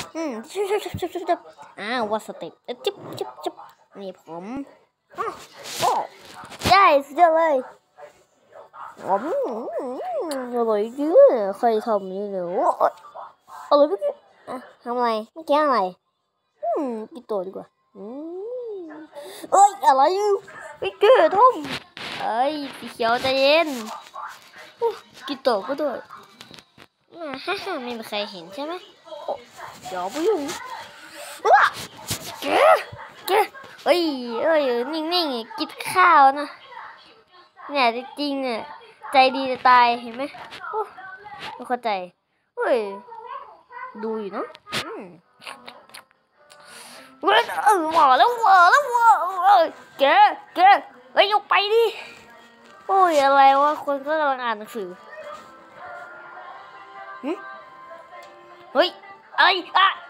ชิบว่าสเต็ปจิ๊บนี่ผมโอ้ได้สุดยอดเลยผมอร่อยจริงใครทำนี่เนี่ยอร่อยพี่ทำอะไรไม่แก้อะไรกินตัวดีกว่าเอ้ยอะไรไม่เกิดทุ่มเอ้ยสีเขียวใจเย็นกินตัวก็ด้วยฮ่าไม่มีใครเห็นใช่ไหมเดี๋ยวไปยุ่งว้าแกเอ้ยนิ่งๆกินข้าวนะเนี่ยจริงๆเนี่ยใจดีจะตายเห็นไหมไม่เข้าใจเฮ้ยดูอยู่เนาะมาแล้วแกเฮ้ยยกไปดิโอ้ยอะไรวะคนก็กำลังอ่านหนังสือเฮ้ยอะไร